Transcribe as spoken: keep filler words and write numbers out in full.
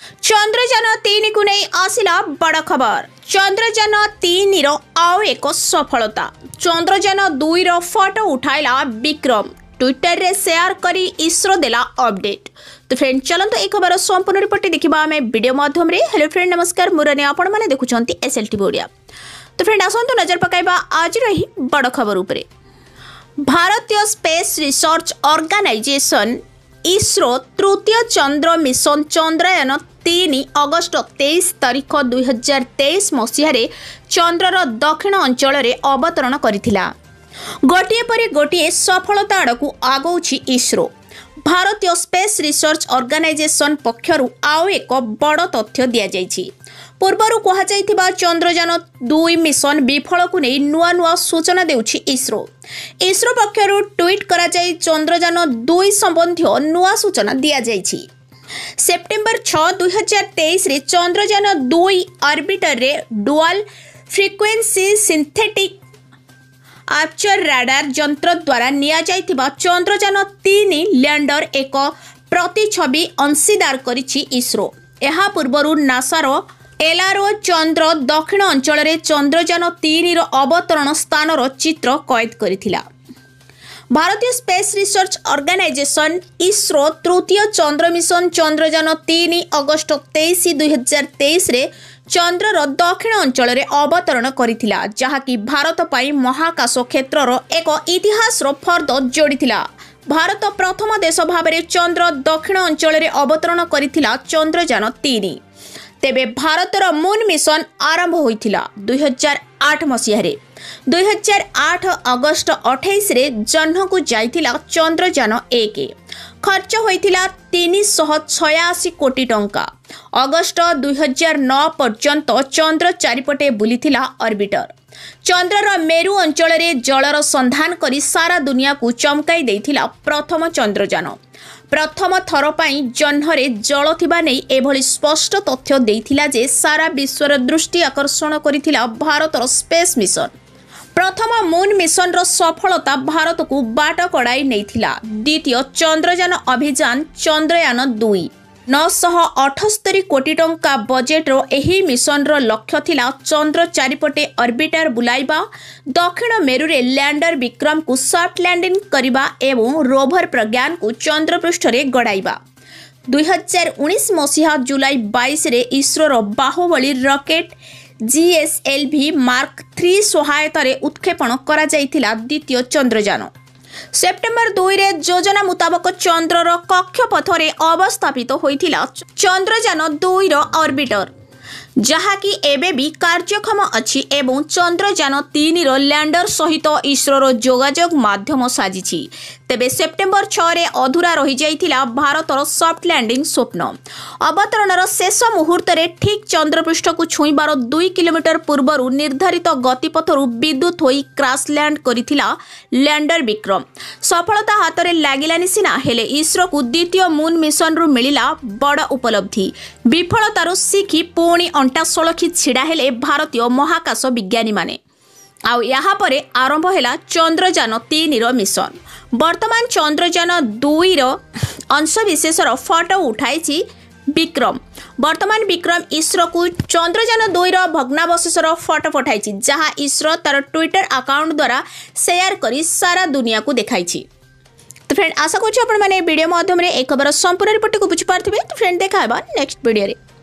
चंद्रयान तीन को नहीं आसिला बड़ खबर। चंद्रयान तीन रो आउ एक सफलता। चंद्रयान दुई रो फोटो उठाइला विक्रम। ट्विटर रे शेयर करी इसरो देला अपडेट। तो फ्रेंड चलंतु एक खबर संपूर्ण रिपोर्ट देखिबा हमें वीडियो माध्यम रे। हेलो फ्रेंड नमस्कार, मुरने आपण माने देखुचंती एसएलटी ओडिया। तो फ्रेंड आसंतु नजर पकाइबा आज रही बड़ खबर उपरे। भारतीय स्पेस रिसर्च ऑर्गेनाइजेशन इसरो तृतीय चंद्र मिशन चंद्रयान तीन अगस्ट तेईस तारीख दुई हजार तेईस मसीह चंद्रर दक्षिण अंचल अवतरण करथिला। गोटे पर गोटे सफलता आड़कू आगौछि इसरो। भारतीय स्पेस रिसर्च ऑर्गेनाइजेशन पक्षरु आउ एक बड़ तथ्य दिया जाइछि। पूर्वरु कहा जाइथिबा चंद्रयान दुई मिशन विफल को नहीं नुआ नुआ सूचना देउछि इसरो। इसरो पक्षरु ट्वीट करा जाई चंद्रयान दुई संबंधी नुआ सूचना दिया जाइछि। सेप्टेम्बर छह दुई हजार तेईस रे चंद्रयान दुई ऑर्बिटर रे dual frequency synthetic aperture radar यंत्र द्वारा निया जाइथिबा चंद्रयान तीन लैंडर एक प्रतिछवि अंशीदार करिछि इसरो। एहा पूर्वरु नासार एलआरओ चंद्र दक्षिण अंचल रे चंद्रयान तीन रो अवतरण स्थान रो चित्र कैद करथिला। भारतीय स्पेस रिसर्च ऑर्गेनाइजेशन इसरो तृतीय चंद्र मिशन चंद्रयान तीन अगस्ट तेईस दुई हजार तेईस रे चंद्रर दक्षिण अंचल रे अवतरण करथिला, जहाँकि भारत पाई महाकाश क्षेत्रर एक इतिहास रो फर्द जोड़िथिला। भारत प्रथम देश भाबरे चंद्र दक्षिण अंचल रे अवतरण करथिला चंद्रयान तीन। तेबे भारतर मून मिशन आरंभ होइथिला दुई हजार आठ मसीह रे। दुई हजार आठ अगस्ट अठाईस रे जह्न को जाइथिला चंद्रयान एक। खर्च होइथिला तीन सौ छियासी कोटी टंका। अगस्ट दुई हजार नौ पर्यंत चंद्र चारिपटे बुलिथिला ऑर्बिटर। चंद्रर मेरु अंचल रे जलर संधान करी सारा दुनिया को चमकाई देइथिला प्रथम चंद्रयान। प्रथम थर पाई जह्नरे जल थिबा नै एभली स्पष्ट तथ्य देइथिला जे सारा विश्वर दृष्टि आकर्षण करिथिला भारतर स्पेस मिशन। प्रथम मून मिशन रो सफलता भारत को बाट कड़ाई नैथिला। द्वितीय चंद्रयान अभियान चंद्रयान दुई नौ सौ अठस्तरी कोटी टंका बजेट रो एही मिशन रो लक्ष्य थिला चंद्र चारिपटे ऑर्बिटर बुलाइबा, दक्षिण मेरु रे लैंडर विक्रम को सॉफ्ट लैंडिंग करिबा एवं रोभर प्रज्ञान को चंद्र पृष्ठ रे गड़ाइबा। दुई हजार उन्नीस मसीहा जुलाई बाईस रे इसरो रो Baahubali rocket GSLV mark three सहायता रे उत्क्षेपण करा जाइथिला द्वितीय चंद्रयान। सेप्टेम्बर दुई रे योजना मुताबक चंद्रर कक्षपथ रे अवस्थापित होइथिला चंद्रयान दुई रो ऑर्बिटर, जहाँकि एबे भी कार्यक्षम अछि एवं चंद्रयान तीन रो लैंडर सहित इसरो रो जोगाजोग माध्यम साजिछि। तेबे सेप्टेम्बर छह रे अधूरा रही जाइथिला भारतर सॉफ्ट लैंडिंग स्वप्न। अवतरणर शेष मुहूर्त रे ठीक चंद्रपृष्ठ को छुईबार दुई किलोमीटर पूर्वरु निर्धारित गतिपथरु विद्युत होई क्रैश लैंड करिथिला लैंडर विक्रम। सफलता हाथ रे लागिलानि सिना, हेले इसरो को द्वितीय मून मिशन रु मिलिला बड़ उपलब्धि। विफलतारु सिखी पुणी अंटा सलखी छिड़ा हेले भारतीय महाकाश विज्ञानी माने। आउ यहाँ परे आरंभ हैला चंद्रयान तीन रो मिशन। वर्तमान चंद्रयान दुई रो अंशविशेष फोटो उठाई विक्रम। वर्तमान विक्रम इसरो को चंद्रयान दुई रो भग्नावशेष फोटो पठाई, जहाँ इसरो तार ट्विटर अकाउंट द्वारा शेयर करी सारा दुनिया को देखाई। तो फ्रेंड आशा करूँ आपण मैंने वीडियो माध्यम एक खबर संपूर्ण रिपोर्ट को बुझी पार्थिबे। तो फ्रेंड देखा नेक्स्ट वीडियो रे।